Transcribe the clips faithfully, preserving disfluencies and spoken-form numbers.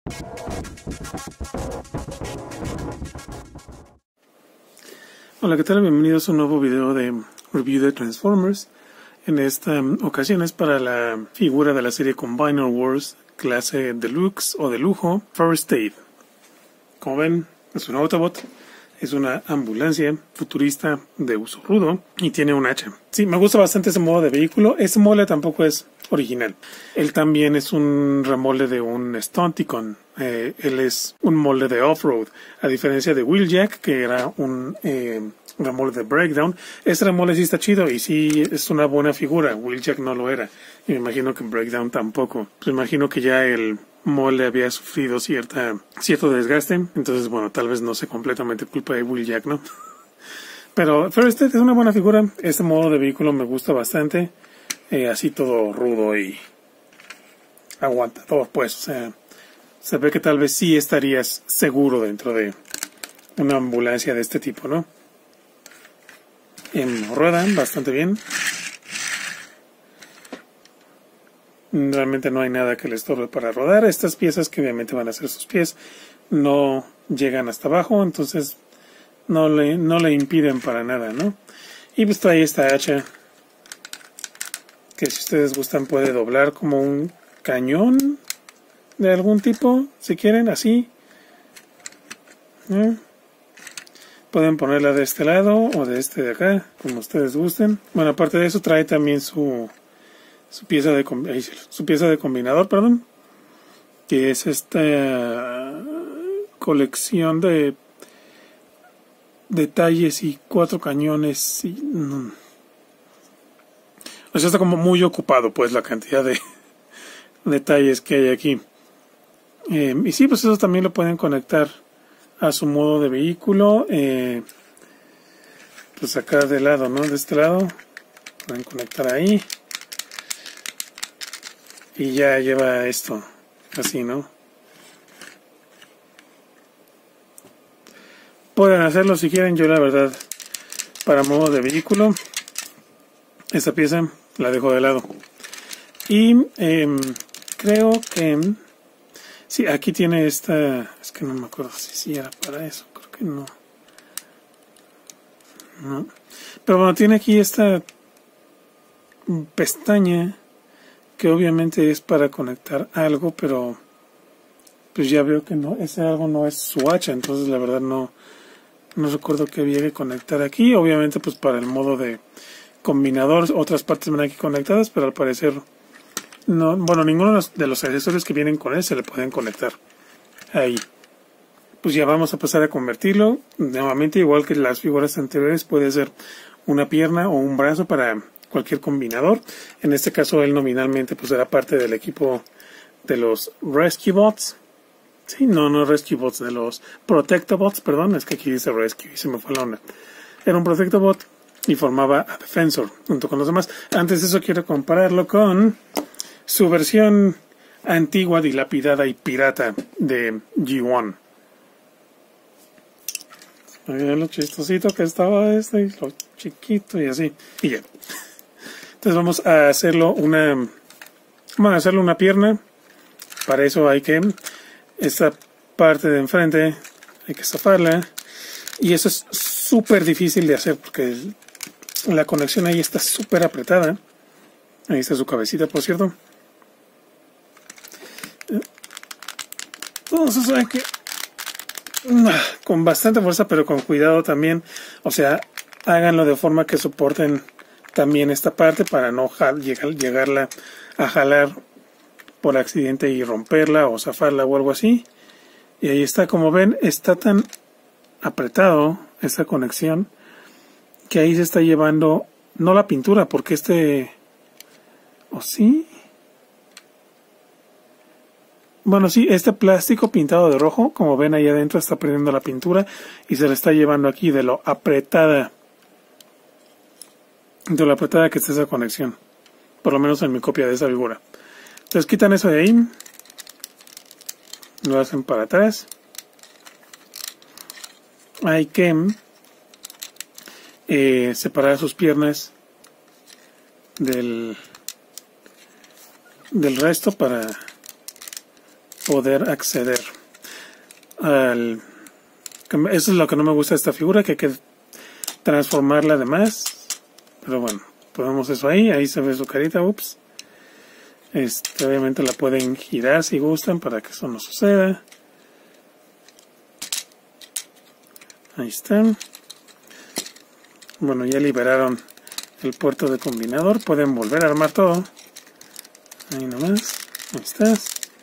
Hola, ¿qué tal? Bienvenidos a un nuevo video de review de Transformers. En esta ocasión es para la figura de la serie Combiner Wars clase Deluxe o de lujo, First Aid. Como ven, es un Autobot, es una ambulancia futurista de uso rudo y tiene un hacha. Sí, me gusta bastante ese modo de vehículo. Ese molde tampoco es original. Él también es un remolde de un Stunticon. Eh, él es un molde de off-road, a diferencia de Wheeljack, que era un eh, remolde de breakdown. Este remolde sí está chido y sí es una buena figura. Wheeljack no lo era. Y me imagino que breakdown tampoco. Pues me imagino que ya el molde había sufrido cierta cierto desgaste. Entonces, bueno, tal vez no sea completamente culpa de Wheeljack, ¿no? Pero First Aid es una buena figura. Este modo de vehículo me gusta bastante. Eh, así todo rudo y aguantador, pues. O sea, se ve que tal vez sí estarías seguro dentro de una ambulancia de este tipo, ¿no? En rueda bastante bien. Realmente no hay nada que le estorbe para rodar. Estas piezas, que obviamente van a ser sus pies, no llegan hasta abajo, entonces no le, no le impiden para nada, ¿no? Y pues trae esta hacha que, si ustedes gustan, puede doblar como un cañón de algún tipo, si quieren, así. ¿Eh? Pueden ponerla de este lado o de este de acá, como ustedes gusten. Bueno, aparte de eso, trae también su su pieza de su pieza de combinador, perdón, que es esta colección de detalles y cuatro cañones y, mm, o sea, está como muy ocupado, pues, la cantidad de detalles que hay aquí. Eh, y sí, pues eso también lo pueden conectar a su modo de vehículo. Eh, pues acá de lado, ¿no? De este lado pueden conectar ahí y ya lleva esto así, ¿no? Pueden hacerlo si quieren. Yo, la verdad, para modo de vehículo, esta pieza la dejo de lado. Y eh, creo que sí, aquí tiene esta, es que no me acuerdo si sí era para eso, creo que no. No. Pero bueno, tiene aquí esta pestaña que obviamente es para conectar algo, pero pues ya veo que no, ese algo no es su hacha, entonces la verdad no, no recuerdo que había que conectar aquí. Obviamente pues para el modo de combinador otras partes van aquí conectadas, pero al parecer no, bueno, ninguno de los, de los accesorios que vienen con él se le pueden conectar ahí. Pues ya vamos a pasar a convertirlo. Nuevamente, igual que las figuras anteriores, puede ser una pierna o un brazo para cualquier combinador. En este caso, él nominalmente pues era parte del equipo de los Rescue Bots. Sí, no, no Rescue Bots, de los Protectobots, perdón, es que aquí dice Rescue y se me fue la onda. Era un Protectobot y formaba a Defensor junto con los demás. Antes de eso, quiero compararlo con su versión antigua, dilapidada y pirata de G uno. Miren lo chistosito que estaba este, y lo chiquito y así. Y ya. Entonces vamos a hacerlo una, vamos a hacerlo una pierna. Para eso hay que, esta parte de enfrente, hay que zafarla. Y eso es súper difícil de hacer porque la conexión ahí está súper apretada. Ahí está su cabecita, por cierto. Entonces hay que, con bastante fuerza, pero con cuidado también. O sea, háganlo de forma que soporten también esta parte para no llegar, llegarla a jalar por accidente y romperla o zafarla o algo así. Y ahí está, como ven, está tan apretado esta conexión que ahí se está llevando, no la pintura, porque este, ¿o sí? Bueno, sí, este plástico pintado de rojo, como ven ahí adentro, está perdiendo la pintura y se le está llevando aquí de lo apretada, de lo apretada que está esa conexión, por lo menos en mi copia de esa figura. Entonces quitan eso de ahí, lo hacen para atrás. Hay que eh, separar sus piernas del, del resto para poder acceder al... Eso es lo que no me gusta de esta figura, que hay que transformarla además. Pero bueno, ponemos eso ahí, ahí se ve su carita, ups. Este, obviamente la pueden girar si gustan para que eso no suceda. Ahí están. Bueno, ya liberaron el puerto de combinador. Pueden volver a armar todo. Ahí nomás. Ahí estás.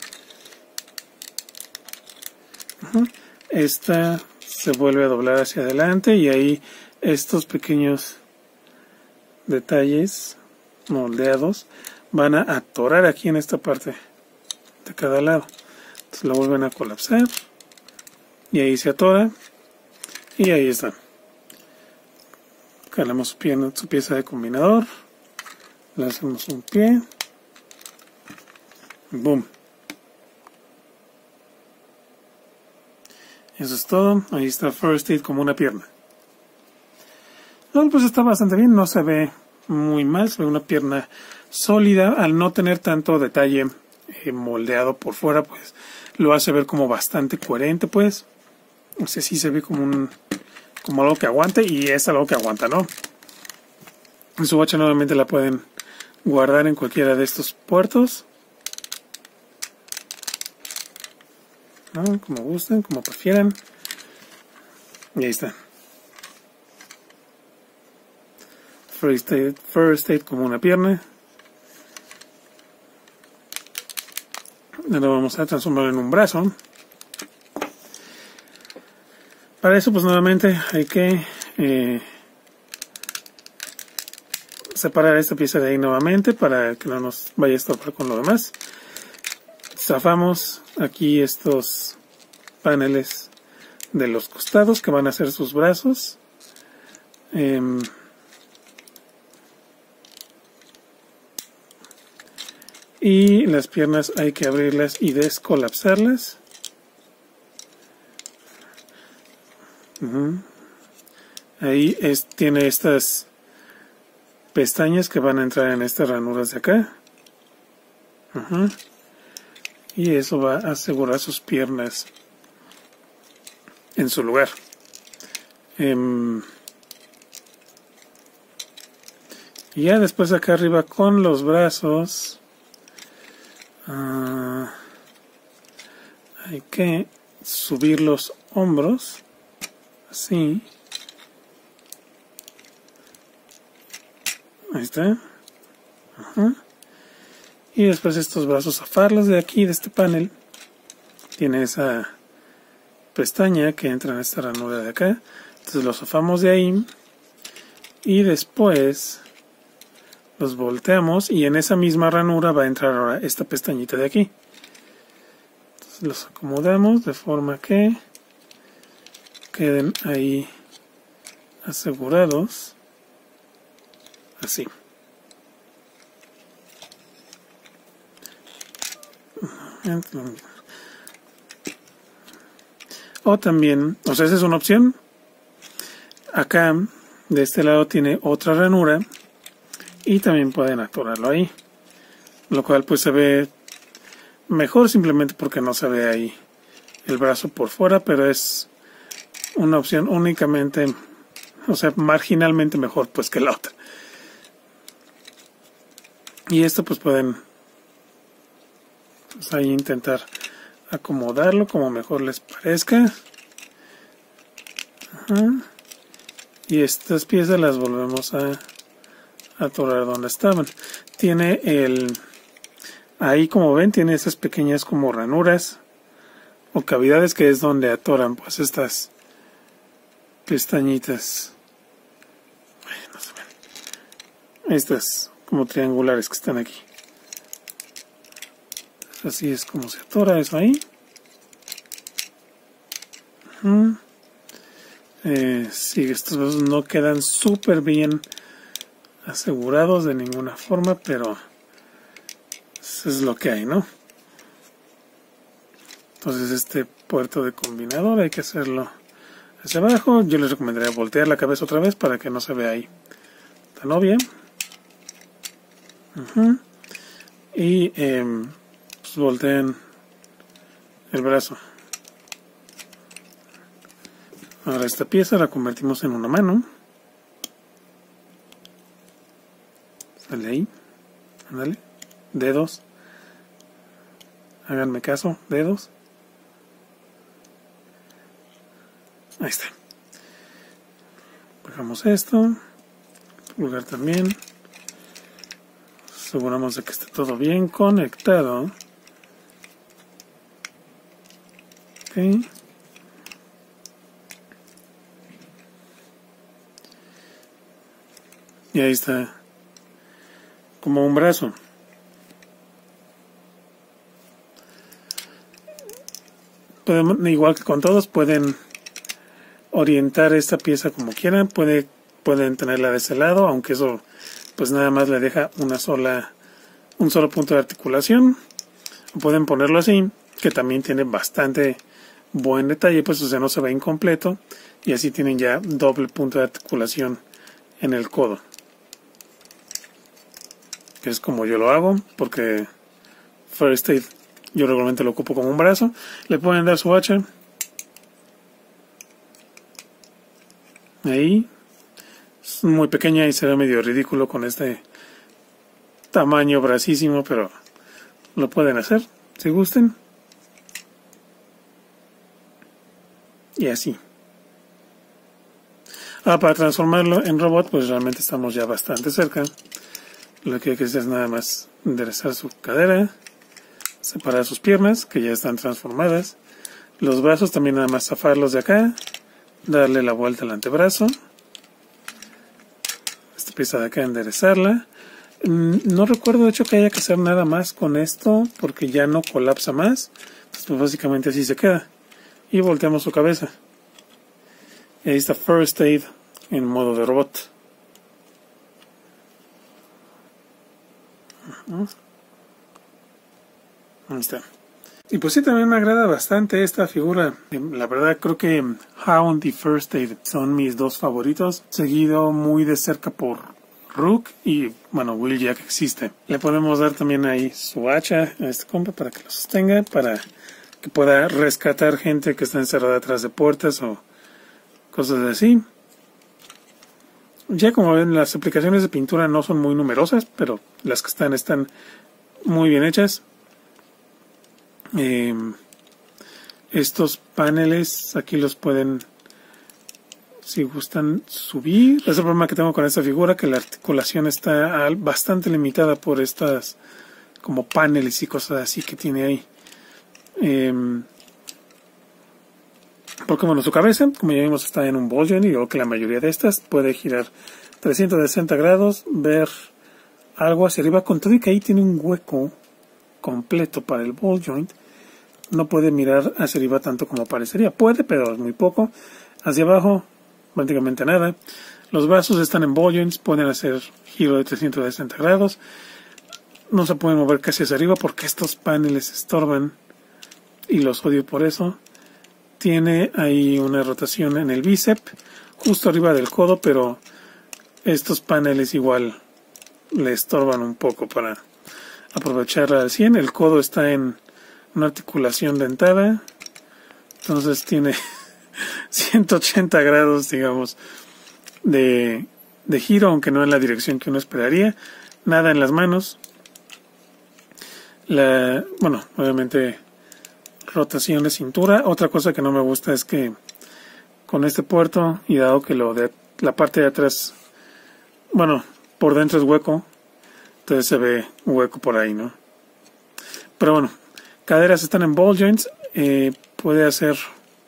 Uh-huh. Esta se vuelve a doblar hacia adelante y ahí estos pequeños detalles moldeados van a atorar aquí en esta parte de cada lado. Entonces lo vuelven a colapsar y ahí se atora y ahí está. Calamos su, pie, su pieza de combinador, le hacemos un pie, boom. Eso es todo. Ahí está First Aid como una pierna. No, pues está bastante bien, no se ve muy mal, se ve una pierna sólida. Al no tener tanto detalle eh, moldeado por fuera, pues lo hace ver como bastante coherente, pues. O sea, sí se ve como un como algo que aguante, y es algo que aguanta, ¿no? En su bacha nuevamente la pueden guardar en cualquiera de estos puertos, ¿no? Como gusten, como prefieran. Y ahí está. First Aid, First Aid como una pierna. Ahora vamos a transformarlo en un brazo. Para eso, pues nuevamente hay que eh, separar esta pieza de ahí nuevamente para que no nos vaya a estorbar con lo demás. Zafamos aquí estos paneles de los costados que van a ser sus brazos. Eh, y las piernas hay que abrirlas y descolapsarlas. Uh-huh. Ahí es, tiene estas pestañas que van a entrar en estas ranuras de acá. Uh-huh. Y eso va a asegurar sus piernas en su lugar. Um, y ya después acá arriba con los brazos uh, hay que subir los hombros. Así. Ahí está. Ajá. Y después estos brazos zafarlos de aquí, de este panel. Tiene esa pestaña que entra en esta ranura de acá. Entonces los zafamos de ahí. Y después los volteamos. Y en esa misma ranura va a entrar ahora esta pestañita de aquí. Entonces los acomodamos de forma que queden ahí asegurados. Así. O también, o sea, esa es una opción. Acá, de este lado, tiene otra ranura y también pueden atorarlo ahí, lo cual pues se ve mejor simplemente porque no se ve ahí el brazo por fuera, pero es una opción únicamente, o sea, marginalmente mejor pues que la otra. Y esto pues pueden pues ahí intentar acomodarlo como mejor les parezca. Ajá. Y estas piezas las volvemos a atorar donde estaban. Tiene el, ahí como ven, tiene esas pequeñas como ranuras o cavidades que es donde atoran pues estas pestañitas. Ay, no se ven. Estas como triangulares que están aquí. Así es como se atora eso ahí. Uh-huh. eh, sí, estos brazos no quedan súper bien asegurados de ninguna forma, pero eso es lo que hay, ¿no? Entonces este puerto de combinador hay que hacerlo hacia abajo. Yo les recomendaría voltear la cabeza otra vez para que no se vea ahí tan obvia. Uh-huh. Y eh, pues volteen el brazo. Ahora esta pieza la convertimos en una mano. Sale ahí. Ándale. Dedos. Háganme caso. Dedos. Ahí está. Bajamos esto. Pulgar también. Aseguramos de que esté todo bien conectado. Ok. Y ahí está. Como un brazo. Podemos, igual que con todos, pueden orientar esta pieza como quieran. Puede, pueden tenerla de ese lado, aunque eso pues nada más le deja una sola, un solo punto de articulación. Pueden ponerlo así, que también tiene bastante buen detalle, pues o sea, no se ve incompleto. Y así tienen ya doble punto de articulación en el codo. Que es como yo lo hago, porque First Aid yo regularmente lo ocupo como un brazo. Le pueden dar su hacha. Ahí. Es muy pequeña y se ve medio ridículo con este tamaño bracísimo, pero lo pueden hacer si gusten. Y así. Ah, para transformarlo en robot, pues realmente estamos ya bastante cerca. Lo que hay que hacer es nada más enderezar su cadera, separar sus piernas, que ya están transformadas. Los brazos también nada más zafarlos de acá, darle la vuelta al antebrazo. Esta pieza de acá enderezarla. No recuerdo de hecho que haya que hacer nada más con esto, porque ya no colapsa más. Entonces pues básicamente así se queda. Y volteamos su cabeza. Y ahí está First Aid en modo de robot. Ahí está. Y pues sí, también me agrada bastante esta figura. La verdad creo que Hound y First Aid son mis dos favoritos. Seguido muy de cerca por Rook y, bueno, Wheeljack existe. Le podemos dar también ahí su hacha a este compa para que lo sostenga, para que pueda rescatar gente que está encerrada atrás de puertas o cosas así. Ya como ven, las aplicaciones de pintura no son muy numerosas, pero las que están están muy bien hechas. Eh, estos paneles aquí los pueden, si gustan, subir. Es el problema que tengo con esta figura, que la articulación está bastante limitada por estas como paneles y cosas así que tiene ahí. Eh, porque bueno, su cabeza, como ya vimos, está en un ball joint, y yo creo que la mayoría de estas puede girar trescientos sesenta grados, ver algo hacia arriba, con todo y que ahí tiene un hueco completo para el ball joint. No puede mirar hacia arriba tanto como parecería. Puede, pero es muy poco. Hacia abajo, prácticamente nada. Los brazos están en ball joints, pueden hacer giro de trescientos sesenta grados. No se pueden mover casi hacia arriba porque estos paneles estorban y los odio por eso. Tiene ahí una rotación en el bíceps, justo arriba del codo, pero estos paneles igual le estorban un poco para aprovecharla al cien. El codo está en una articulación dentada, entonces tiene ciento ochenta grados, digamos, de, de giro, aunque no en la dirección que uno esperaría. Nada en las manos. La, bueno, obviamente rotación de cintura. Otra cosa que no me gusta es que con este puerto, y dado que lo de la parte de atrás, bueno, por dentro es hueco, entonces se ve hueco por ahí, ¿no? Pero bueno, caderas están en ball joints. Eh, puede hacer,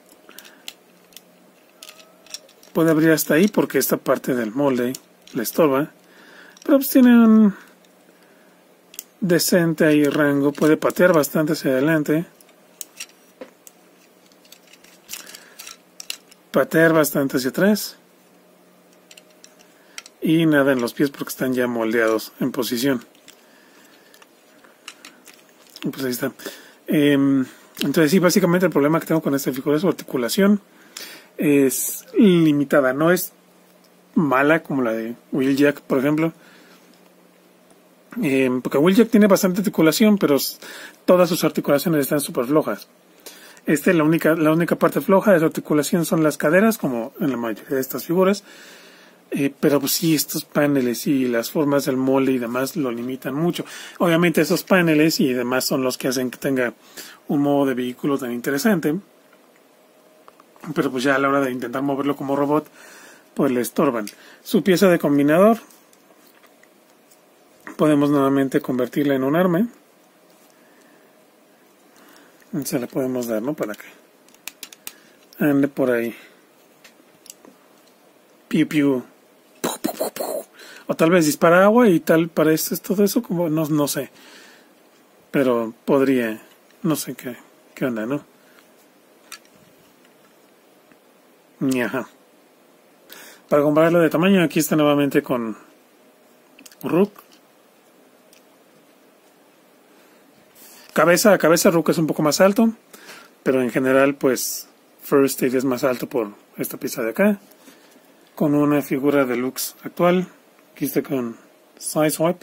puede abrir hasta ahí porque esta parte del molde le estorba, pero pues tiene un decente ahí rango. Puede patear bastante hacia adelante, patear bastante hacia atrás, y nada en los pies porque están ya moldeados en posición. Pues ahí está. Eh, entonces sí, básicamente el problema que tengo con esta figura es su articulación. Es limitada, no es mala como la de Wheeljack, por ejemplo. Eh, porque Wheeljack tiene bastante articulación, pero todas sus articulaciones están súper flojas. Este, la única, la única parte floja de su articulación son las caderas, como en la mayoría de estas figuras. Eh, pero pues sí, estos paneles y las formas del molde y demás lo limitan mucho. Obviamente esos paneles y demás son los que hacen que tenga un modo de vehículo tan interesante. Pero pues ya a la hora de intentar moverlo como robot, pues le estorban. Su pieza de combinador, podemos nuevamente convertirla en un arma. Se la podemos dar, ¿no? Para que ande por ahí. Piu piu. O tal vez dispara agua y tal parece todo eso, como no, no sé. Pero podría, no sé qué, qué onda, ¿no? Y ajá. Para compararlo de tamaño, aquí está nuevamente con Rook. Cabeza a cabeza, Rook es un poco más alto, pero en general, pues, First Aid es más alto por esta pieza de acá. Con una figura deluxe actual. Aquí está con Sideswipe.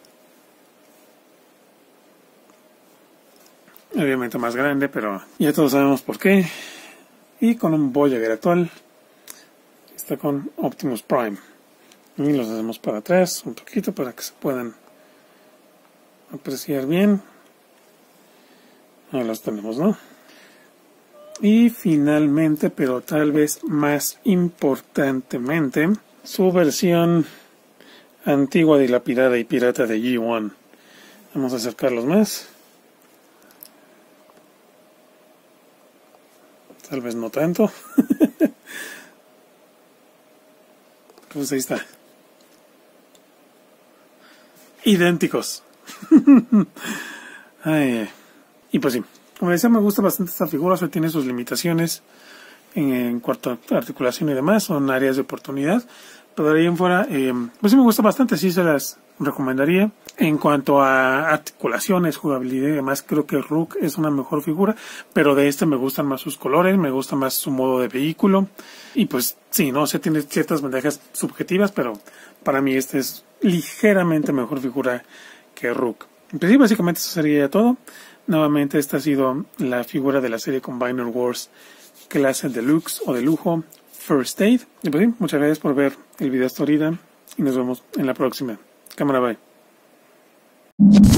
Obviamente más grande, pero ya todos sabemos por qué. Y con un Voyager actual. Está con Optimus Prime. Y los hacemos para atrás un poquito para que se puedan apreciar bien. Ahí los tenemos, ¿no? Y finalmente, pero tal vez más importantemente, su versión antigua, dilapidada y pirata de G uno. Vamos a acercarlos más. Tal vez no tanto. Pues ahí está. Idénticos. Ay, y pues sí. Como decía, me gusta bastante esta figura, solo tiene sus limitaciones en, en cuanto a articulación y demás, son áreas de oportunidad, pero de ahí en fuera, eh, pues sí me gusta bastante, sí se las recomendaría. En cuanto a articulaciones, jugabilidad y demás, creo que Rook es una mejor figura, pero de este me gustan más sus colores, me gusta más su modo de vehículo, y pues sí, no, o sea, tiene ciertas ventajas subjetivas, pero para mí este es ligeramente mejor figura que Rook. Pues sí, básicamente eso sería todo. Nuevamente esta ha sido la figura de la serie Combiner Wars clase deluxe o de lujo First Aid. Y pues sí, muchas gracias por ver el video hasta ahorita y nos vemos en la próxima. Cámara, bye.